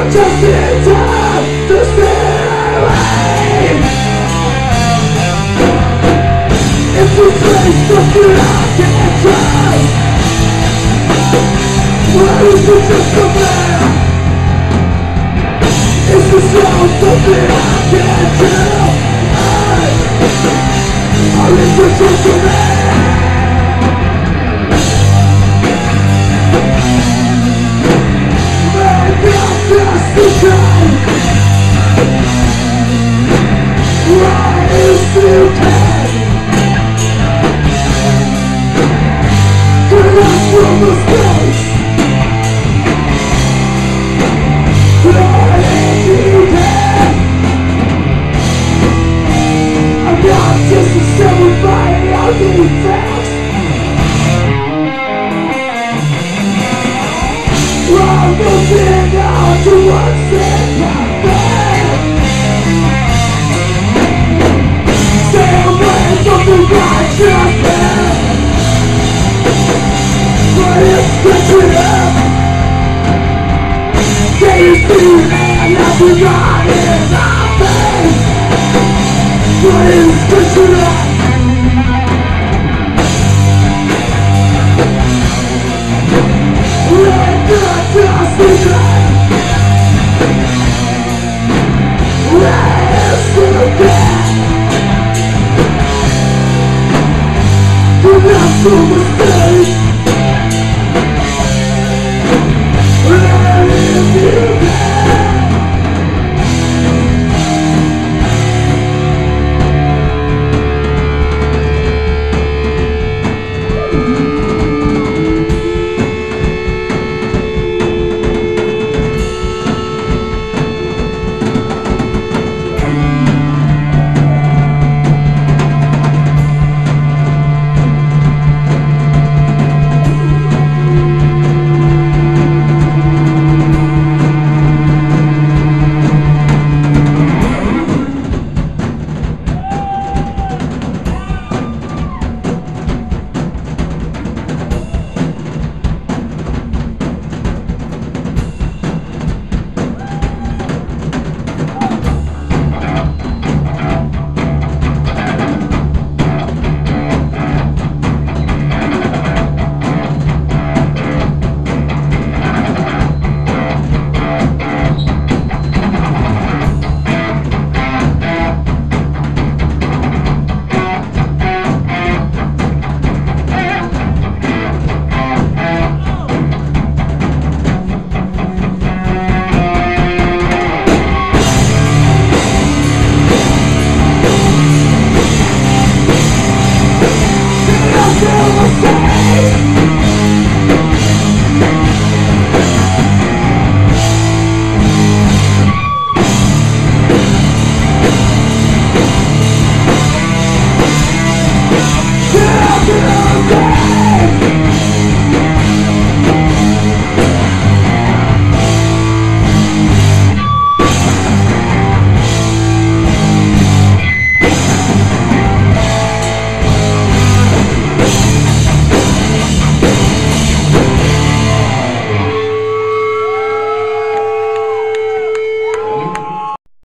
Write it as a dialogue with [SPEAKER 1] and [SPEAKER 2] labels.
[SPEAKER 1] just in time to stay away. It's a place something I can't trust. Why is it just a man? Is the sound something I can't tell? Or is it just a man? Maybe I'm just the kind. Why is still dead? Collapse from the space. Why is you dead? I'm not just a severed body of these facts. I'm looking out to what's in my bed. Stay away from the righteousness. But it's catching up. Can you see that I've forgotten my face? But it's catching up.